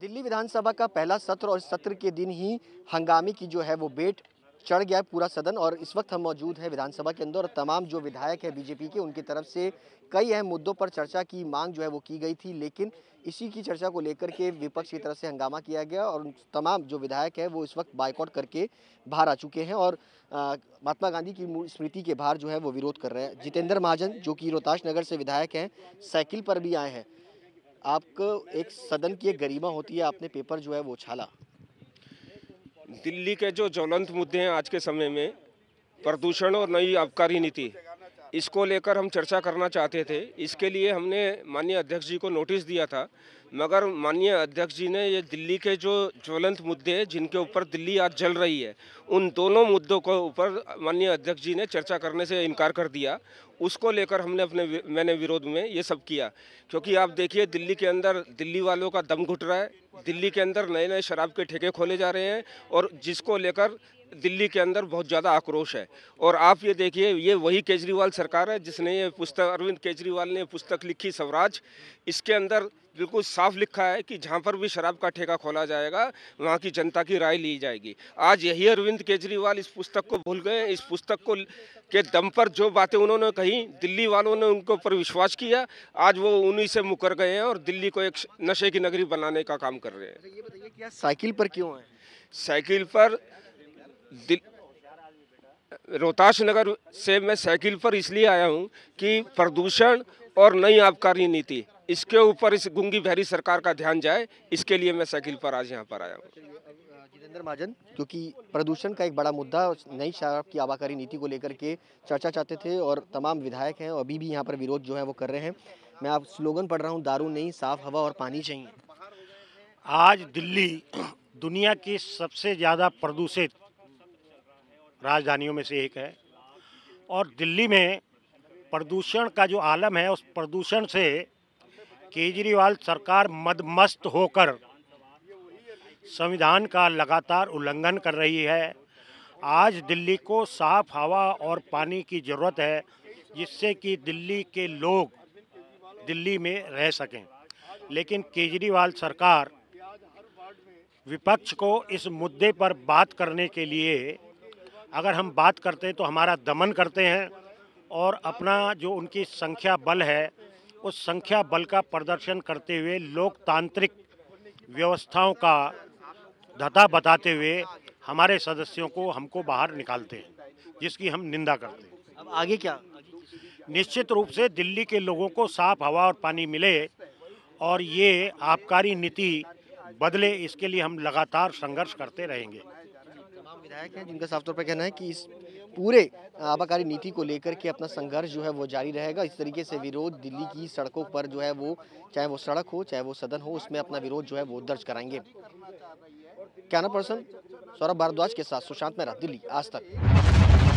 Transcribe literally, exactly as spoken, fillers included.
दिल्ली विधानसभा का पहला सत्र और इस सत्र के दिन ही हंगामे की जो है वो बेट चढ़ गया है पूरा सदन। और इस वक्त हम मौजूद हैं विधानसभा के अंदर और तमाम जो विधायक है बीजेपी के, उनकी तरफ से कई अहम मुद्दों पर चर्चा की मांग जो है वो की गई थी, लेकिन इसी की चर्चा को लेकर के विपक्ष की तरफ से हंगामा किया गया और उन तमाम जो विधायक है वो इस वक्त बाइकआउट करके बाहर आ चुके हैं और अ, महात्मा गांधी की मू- स्मृति के बाहर जो है वो विरोध कर रहे हैं। जितेंद्र महाजन जो कि रोहतास नगर से विधायक हैं, साइकिल पर भी आए हैं। आपको एक सदन की एक गरिमा होती है, आपने पेपर जो है वो उछाला। दिल्ली के जो ज्वलंत मुद्दे हैं आज के समय में, प्रदूषण और नई आबकारी नीति, इसको लेकर हम चर्चा करना चाहते थे। इसके लिए हमने माननीय अध्यक्ष जी को नोटिस दिया था, मगर माननीय अध्यक्ष जी ने ये दिल्ली के जो ज्वलंत मुद्दे हैं जिनके ऊपर दिल्ली आज जल रही है, उन दोनों मुद्दों के ऊपर माननीय अध्यक्ष जी ने चर्चा करने से इनकार कर दिया। उसको लेकर हमने अपने मैंने विरोध में ये सब किया, क्योंकि आप देखिए दिल्ली के अंदर दिल्ली वालों का दम घुट रहा है। दिल्ली के अंदर नए नए शराब के ठेके खोले जा रहे हैं और जिसको लेकर दिल्ली के अंदर बहुत ज़्यादा आक्रोश है। और आप ये देखिए, ये वही केजरीवाल सरकार है जिसने ये पुस्तक, अरविंद केजरीवाल ने पुस्तक लिखी स्वराज। इसके अंदर बिल्कुल साफ लिखा है कि जहाँ पर भी शराब का ठेका खोला जाएगा वहाँ की जनता की राय ली जाएगी। आज यही अरविंद केजरीवाल इस पुस्तक को भूल गए। इस पुस्तक को के दम पर जो बातें उन्होंने कही, दिल्ली वालों ने उनके ऊपर विश्वास किया। आज वो उन्हीं से मुकर गए हैं और दिल्ली को एक नशे की नगरी बनाने का काम कर रहे हैं। ये बताइए कि आप साइकिल पर क्यों आए? साइकिल पर रोहतास नगर से मैं साइकिल पर इसलिए आया हूं कि प्रदूषण और नई आबकारी नीति, इसके ऊपर इस गुंगी बहरी सरकार का ध्यान जाए, इसके लिए मैं साइकिल पर आज यहाँ पर आया हूँ। जितेंद्र महाजन, क्योंकि प्रदूषण का एक बड़ा मुद्दा और नई शराब की आबाकारी नीति को लेकर के चर्चा चाहते थे और तमाम विधायक हैं और अभी भी यहाँ पर विरोध जो है वो कर रहे हैं। मैं आप स्लोगन पढ़ रहा हूँ, दारू नहीं, साफ हवा और पानी चाहिए। आज दिल्ली दुनिया की सबसे ज़्यादा प्रदूषित राजधानियों में से एक है और दिल्ली में प्रदूषण का जो आलम है, उस प्रदूषण से केजरीवाल सरकार मदमस्त होकर संविधान का लगातार उल्लंघन कर रही है। आज दिल्ली को साफ हवा और पानी की ज़रूरत है, जिससे कि दिल्ली के लोग दिल्ली में रह सकें, लेकिन केजरीवाल सरकार विपक्ष को इस मुद्दे पर बात करने के लिए, अगर हम बात करते हैं तो हमारा दमन करते हैं और अपना जो उनकी संख्या बल है, उस संख्या बल का प्रदर्शन करते हुए लोकतांत्रिक व्यवस्थाओं का धता बताते हुए हमारे सदस्यों को हमको बाहर निकालते हैं, जिसकी हम निंदा करते हैं। अब आगे क्या? निश्चित रूप से दिल्ली के लोगों को साफ हवा और पानी मिले और ये आबकारी नीति बदले, इसके लिए हम लगातार संघर्ष करते रहेंगे। तमाम विधायक हैं जिनका साफ तौर पर कहना है कि इस पूरे आबाकारी नीति को लेकर के अपना संघर्ष जो है वो जारी रहेगा। इस तरीके से विरोध दिल्ली की सड़कों पर जो है वो, चाहे वो सड़क हो चाहे वो सदन हो, उसमें अपना विरोध जो है वो दर्ज कराएंगे। कैमरा पर्सन सौरभ भारद्वाज के साथ सुशांत मेहरा, दिल्ली, आज तक।